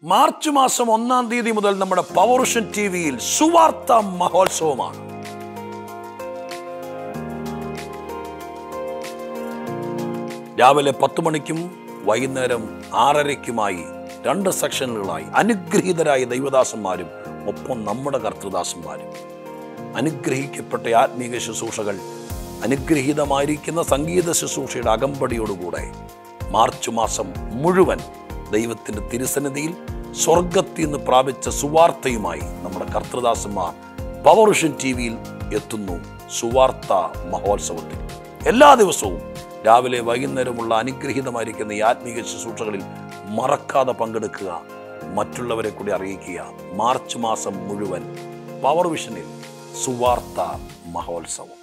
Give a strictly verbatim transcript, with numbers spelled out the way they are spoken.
March മാസം ഒന്നാം തീയതി മുതൽ നമ്മുടെ പവർവിഷൻ ടി വിയിൽ സുവാർത്ത മഹോത്സവമാണ്. രാവിലെ പത്ത് മണിക്കും വൈകുന്നേരം ആറരയ്ക്കുമായി രണ്ട് സെക്ഷനുകളായി അനുഗ്രഹീതരായ ദൈവദാസന്മാരും ഒപ്പം നമ്മുടെ കർത്തൃദാസന്മാരും. അനുഗ്രഹിക്കപ്പെട്ട ആത്മീക ശുശ്രൂഷകൾ, അനുഗ്രഹീതമായിരിക്കുന്ന സംഗീത ശുശ്രൂഷയുടെ അകമ്പടിയോടുകൂടെ മാർച്ച് മാസം മുഴുവൻ ദൈവത്തിൻ്റെ തിരുസന്നിധിയിൽ സ്വർഗത്തിൽ നിന്ന് പ്രാപിച്ച സുവാർത്തയുമായി നമ്മുടെ കർത്തൃദാസന്മാർ പവർവിഷൻ ടി വിയിൽ എത്തുന്നു. സുവാർത്ത മഹോത്സവത്തിൽ എല്ലാ ദിവസവും രാവിലെ വൈകുന്നേരമുള്ള അനുഗ്രഹീതമായിരിക്കുന്ന ഈ ആത്മീക ശുശ്രൂഷകളിൽ മറക്കാതെ പങ്കെടുക്കുക, മറ്റുള്ളവരെ കൂടി അറിയിക്കുക. മാർച്ച് മാസം മുഴുവൻ പവർവിഷനിൽ സുവാർത്ത മഹോത്സവം.